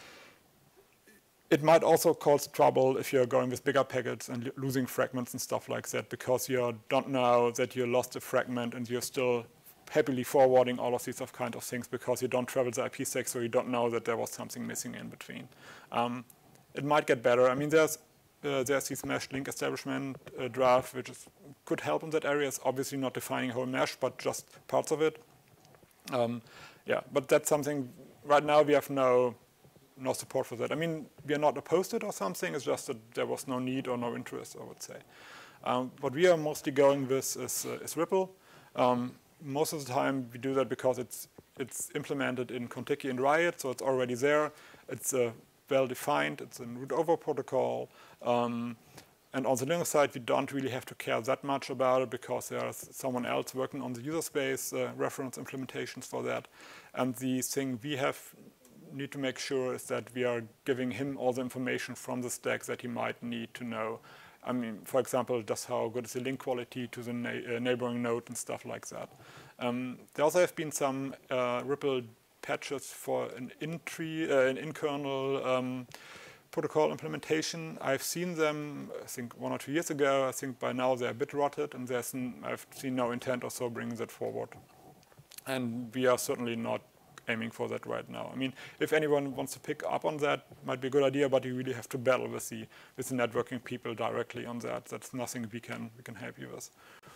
it might also cause trouble if you're going with bigger packets and losing fragments and stuff like that, because you don't know that you lost a fragment and you're still happily forwarding all of these kind of things because you don't travel the I P stack, so you don't know that there was something missing in between. Um, it might get better. I mean, there's Uh, there's this mesh link establishment uh, draft, which is, could help in that area. It's obviously not defining whole mesh, but just parts of it. Um, yeah, but that's something, right now we have no no support for that. I mean, we are not opposed to it or something. It's just that there was no need or no interest, I would say. Um, what we are mostly going with is, uh, is RPL. Um, most of the time, we do that because it's it's implemented in Contiki and Riot, so it's already there. It's uh, well defined. It's a root over protocol. Um, And on the Linux side, we don't really have to care that much about it because there's someone else working on the user space uh, reference implementations for that. And the thing we have need to make sure is that we are giving him all the information from the stack that he might need to know. I mean, for example, just how good is the link quality to the na uh, neighboring node and stuff like that. Um, there also have been some uh, RPL patches for an in-tree, uh, an in-kernel um, protocol implementation. I've seen them, I think, one or two years ago. I think by now they're a bit rotted, and there's n I've seen no intent or so bringing that forward. And we are certainly not aiming for that right now. I mean, if anyone wants to pick up on that, might be a good idea, but you really have to battle with the with the networking people directly on that. That's nothing we can we can help you with.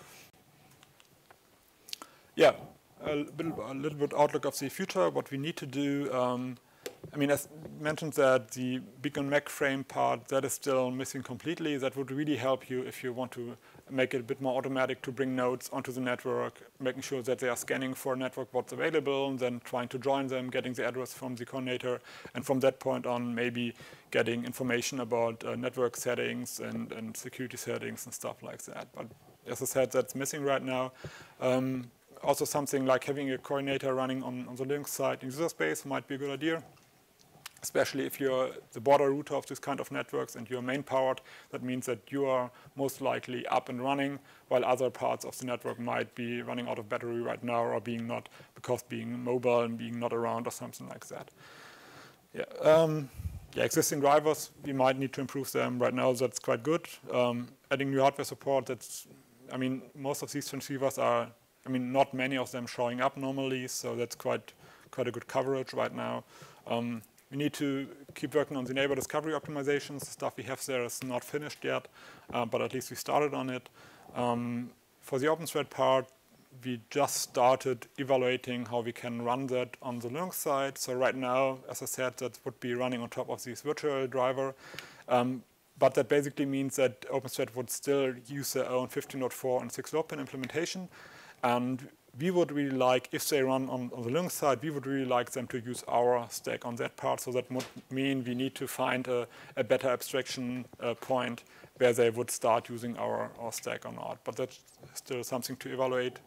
Yeah, a little, a little bit outlook of the future. What we need to do. Um, I mean, as mentioned that the Beacon Mac frame part, that is still missing completely. That would really help you if you want to make it a bit more automatic to bring nodes onto the network, making sure that they are scanning for a network what's available, and then trying to join them, getting the address from the coordinator, and from that point on, maybe getting information about uh, network settings and, and security settings and stuff like that. But as I said, that's missing right now. Um, also something like having a coordinator running on, on the Linux side in user space might be a good idea. Especially if you're the border router of this kind of networks and you're main powered, that means that you are most likely up and running, while other parts of the network might be running out of battery right now or being not, because being mobile and being not around or something like that. Yeah, um, yeah, existing drivers, we might need to improve them. Right now, that's quite good. Um, adding new hardware support, that's, I mean, most of these transceivers are, I mean, not many of them showing up normally, so that's quite, quite a good coverage right now. Um, We need to keep working on the neighbor discovery optimizations. The stuff we have there is not finished yet, uh, but at least we started on it. Um, for the OpenThread part, we just started evaluating how we can run that on the Linux side. So right now, as I said, that would be running on top of this virtual driver. Um, but that basically means that OpenThread would still use their own fifteen point four and six low-pin implementation. And we would really like, if they run on, on the Linux side, we would really like them to use our stack on that part. So that would mean we need to find a, a better abstraction uh, point where they would start using our, our stack or not. But that's still something to evaluate.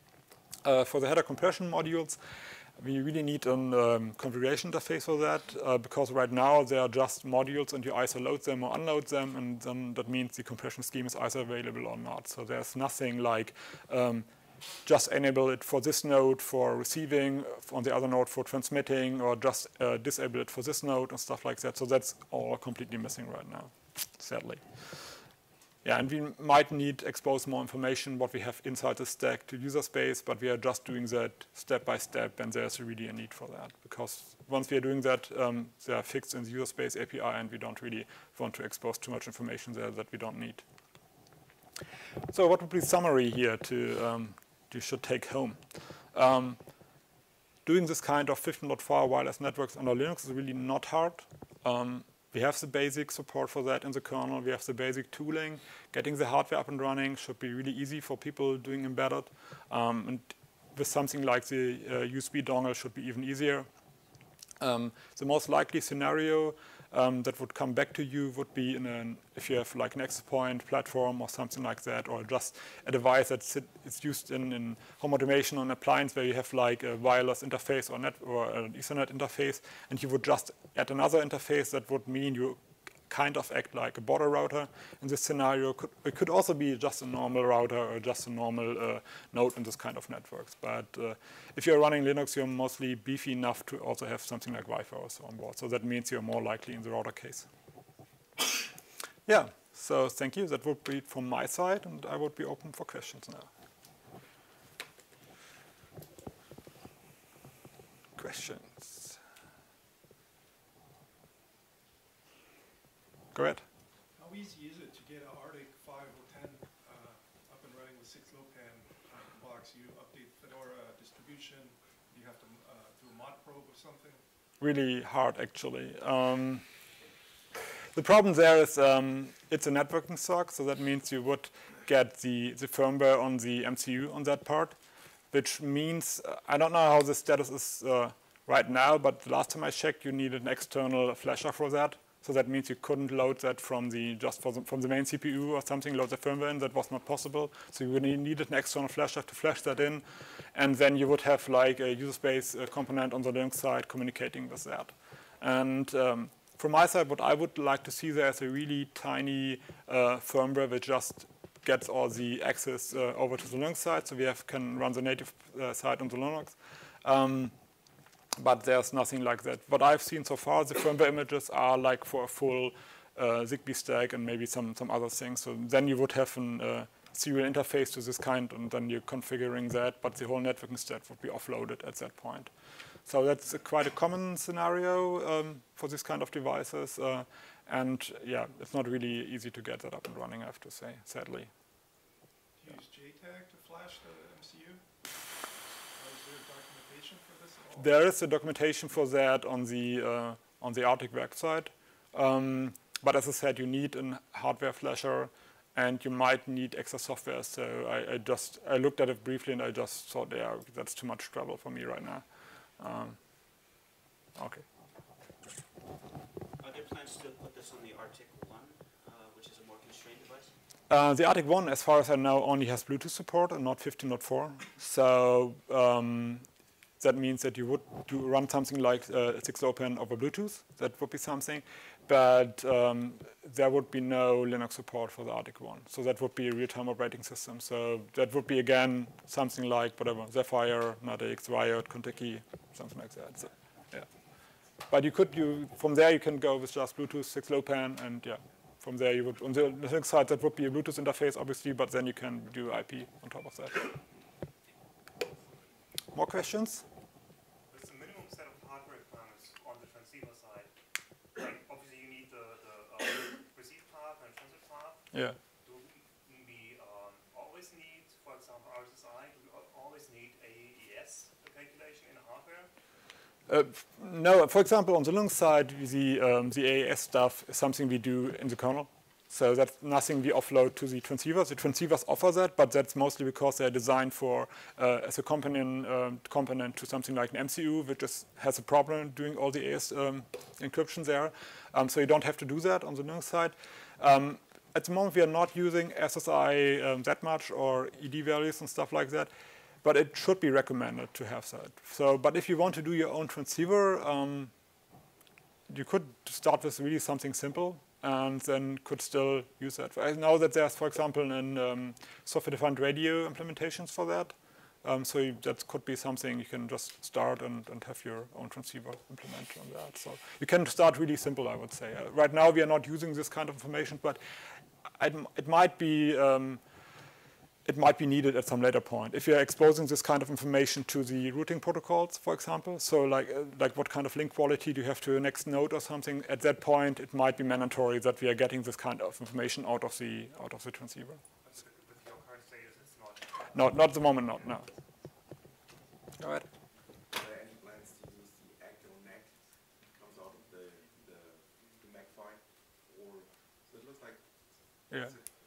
Uh, for the header compression modules, we really need a um, configuration interface for that, uh, because right now they are just modules and you either load them or unload them, and then that means the compression scheme is either available or not. So there's nothing like um, just enable it for this node for receiving, on the other node for transmitting, or just uh, disable it for this node and stuff like that. So that's all completely missing right now, sadly. Yeah, and we might need to expose more information what we have inside the stack to user space, but we are just doing that step by step, and there's really a need for that. Because once we are doing that, um, they are fixed in the user space A P I, and we don't really want to expose too much information there that we don't need. So what would be the summary here to um, you should take home? Um, doing this kind of fifteen point four wireless networks under Linux is really not hard. Um, we have the basic support for that in the kernel. We have the basic tooling. Getting the hardware up and running should be really easy for people doing embedded. Um, and with something like the uh, U S B dongle should be even easier. Um, the most likely scenario um, that would come back to you would be in an, if you have like an access point platform or something like that, or just a device that's it's used in, in home automation on an appliance where you have like a wireless interface or, net, or an Ethernet interface, and you would just add another interface. That would mean you kind of act like a border router. In this scenario, could, it could also be just a normal router or just a normal uh, node in this kind of networks. But uh, if you're running Linux, you're mostly beefy enough to also have something like Wi-Fi also on board. So that means you're more likely in the router case. Yeah, so thank you. That would be it from my side, and I would be open for questions now. Questions? Go ahead. How easy is it to get an Arctic five or ten uh, up and running with six low pan uh, box? You update Fedora distribution. You have to uh, do a mod probe or something. really hard, actually. Um, the problem there is um, it's a networking sock, so that means you would get the, the firmware on the M C U on that part, which means, uh, I don't know how the status is uh, right now, but the last time I checked, you needed an external flasher for that. So that means you couldn't load that from the just for the, from the main C P U or something, load the firmware in. That was not possible. So you needed an external flasher to flash that in, and then you would have like a user space uh, component on the Linux side communicating with that. And um, from my side, what I would like to see there is a really tiny uh, firmware that just gets all the access uh, over to the Linux side, so we have can run the native uh, side on the Linux. Um, But there's nothing like that. What I've seen so far, the firmware images are like for a full uh, Zigbee stack and maybe some, some other things. So then you would have a uh, serial interface to this kind, and then you're configuring that, but the whole networking stack would be offloaded at that point. So that's a quite a common scenario um, for this kind of devices. Uh, and yeah, it's not really easy to get that up and running, I have to say, sadly. Do you use J TAG to flash the M C U? There is a documentation for that on the uh, on the Arctic website, um, but as I said, you need a hardware flasher, and you might need extra software. So I, I just I looked at it briefly, and I just thought, yeah, that's too much trouble for me right now. Um, okay. Are there plans to put this on the Arctic one, uh, which is a more constrained device? Uh, the Arctic one, as far as I know, only has Bluetooth support and not fifteen point four. So um, that means that you would do run something like uh, six low pan over Bluetooth. That would be something. But um, there would be no Linux support for the Arctic one. So that would be a real-time operating system. So that would be, again, something like whatever, Zephyr, Nadix, Riot, Contiki, something like that. So, yeah. But you could, you, from there, you can go with just Bluetooth, six low pan, and yeah. From there, you would, on the Linux side, that would be a Bluetooth interface, obviously, but then you can do I P on top of that. More questions? What's the minimum set of hardware requirements on the transceiver side? Like, obviously, you need the, the uh, receive path and transmit path. Yeah. Do we um, always need, for example, R S S I? Do we always need A E S calculation in hardware? Uh, no, for example, on the Linux side, the, um, the A E S stuff is something we do in the kernel. So that's nothing we offload to the transceivers. The transceivers offer that, but that's mostly because they're designed for uh, as a companion uh, component to something like an M C U, which is, has a problem doing all the A E S um, encryption there. Um, so you don't have to do that on the Linux side. Um, at the moment, we are not using S S I um, that much or E D values and stuff like that. But it should be recommended to have that. So, but if you want to do your own transceiver, um, you could start with really something simple and then could still use that. I know that there's, for example, an um, software-defined radio implementations for that. Um, so you, that could be something you can just start and, and have your own transceiver implement on that. So you can start really simple, I would say. Uh, right now, we are not using this kind of information, but it, it might be um, it might be needed at some later point. If you're exposing this kind of information to the routing protocols, for example, so like, uh, like what kind of link quality do you have to the next node or something, at that point it might be mandatory that we are getting this kind of information out of the, out of the transceiver. But with your current status, it's not? No, not at the moment, not, no. Go ahead. Are there any plans to use the actual N A C that comes out of the, the, the MACPHY? Or, so it looks like Yeah.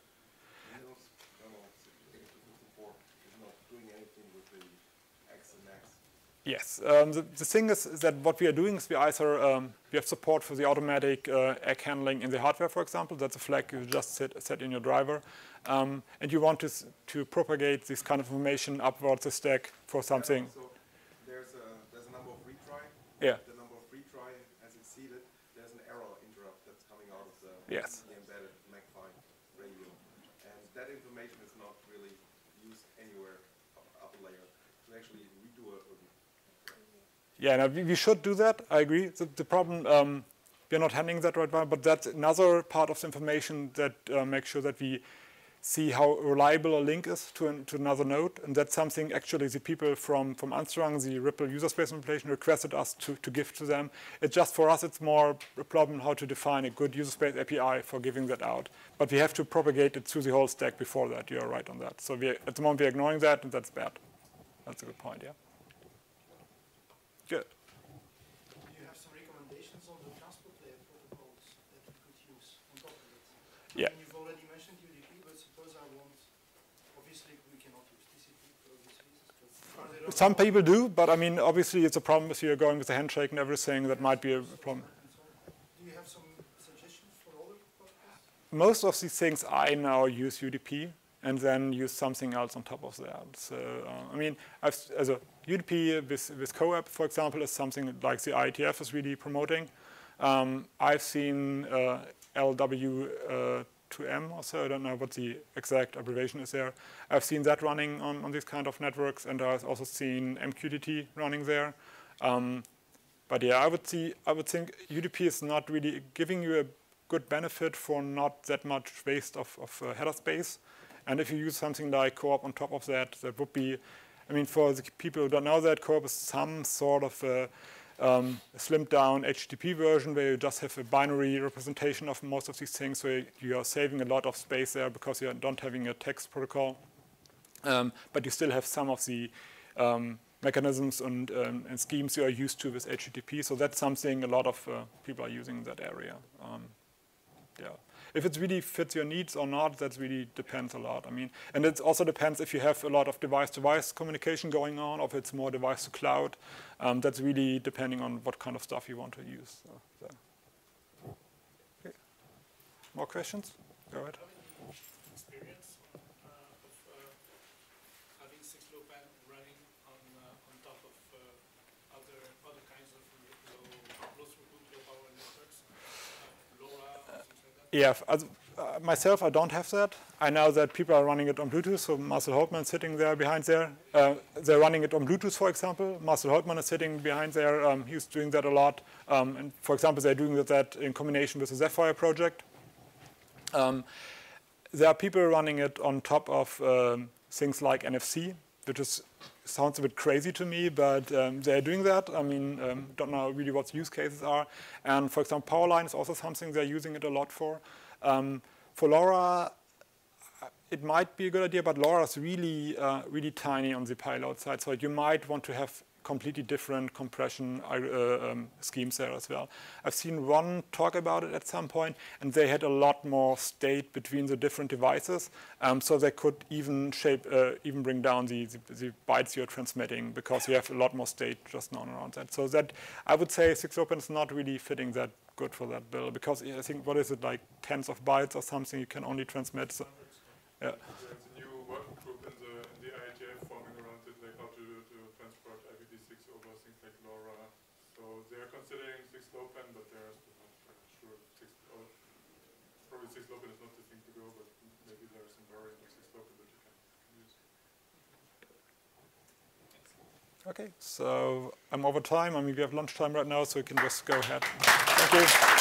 Yes, um, the, the thing is, is that what we are doing is we either um, we have support for the automatic uh, egg handling in the hardware, for example. That's a flag you just set, set in your driver, um, and you want to to propagate this kind of information upwards the stack for something. So there's a there's a number of retry. Yeah. The number of retry has exceeded. There's an error interrupt that's coming out of the, yes. the embedded MACPHY radio, and that information is not really used anywhere upper layer to actually redo a. Yeah, no, we, we should do that. I agree. The, the problem, um, we're not handling that right now, but that's another part of the information that uh, makes sure that we see how reliable a link is to, an, to another node. And that's something actually the people from, from Unstrung, the Ripple user space implementation, requested us to, to give to them. It's just for us, it's more a problem how to define a good user space A P I for giving that out. But we have to propagate it through the whole stack before that. You're right on that. So we, at the moment, we're ignoring that, and that's bad. That's a good point, yeah. Good. Do you have some Yeah. And you've already mentioned U D P, but suppose I want, obviously we cannot use T C P for obvious reasons, but are there other Some people do, but I mean, obviously it's a problem if you're going with a handshake and everything. That might be a problem. and so on? Do you have some suggestions for other protocols? Most of these things I now use U D P and then use something else on top of that. So uh, I mean, I've, as a U D P with, with CoAP, for example, is something like the I E T F is really promoting. Um, I've seen uh, L W two M uh, or so, I don't know what the exact abbreviation is there. I've seen that running on, on these kind of networks, and I've also seen M Q T T running there. Um, but yeah, I would see, I would think U D P is not really giving you a good benefit for not that much waste of, of uh, header space. And if you use something like CoAP on top of that, that would be, I mean, for the people who don't know that, CoAP is some sort of a, um, a slimmed down H T T P version where you just have a binary representation of most of these things, so you are saving a lot of space there because you're not having a text protocol. Um, but you still have some of the um, mechanisms and, um, and schemes you are used to with H T T P, so that's something a lot of uh, people are using in that area. Um, yeah. If it really fits your needs or not, that really depends a lot. I mean, and it also depends if you have a lot of device-to-device communication going on, or if it's more device-to-cloud. Um, that's really depending on what kind of stuff you want to use. So, so. Okay. More questions? Go ahead. Experience uh, of uh, having six low pan running on uh, on top of uh, other other kinds of low, low throughput, low power networks, uh, LoRa, or things like that. Yeah, as, uh, myself, I don't have that. I know that people are running it on Bluetooth, so Marcel Holtmann sitting there behind there. Uh, they're running it on Bluetooth, for example. Marcel Holtmann is sitting behind there. Um, he's doing that a lot. Um, and for example, they're doing that in combination with the Zephyr project. Um, there are people running it on top of um, things like N F C, which is sounds a bit crazy to me, but um, they're doing that. I mean, um, don't know really what the use cases are. And for example, Powerline is also something they're using it a lot for. Um, for LoRa, it might be a good idea, but LoRa is really, uh, really tiny on the payload side, so you might want to have completely different compression uh, um, schemes there as well. I've seen one talk about it at some point, and they had a lot more state between the different devices, um, so they could even shape, uh, even bring down the, the, the bytes you're transmitting because you have a lot more state just known around that. So that, I would say six low pan is not really fitting that good for that bill, because I think, what is it, like tens of bytes or something you can only transmit. So, yeah. There's a new working group in the, in the I E T F forming around it, like how to, to transport I P v six over things like LoRa. So they are considering six low pan, but they're still not uh, sure. Six, oh, probably six low pan is not the thing to go, but maybe there is some variant of six low pan that you can use. Okay, so I'm over time. I mean, we have lunchtime right now, so we can just go ahead. Thank you.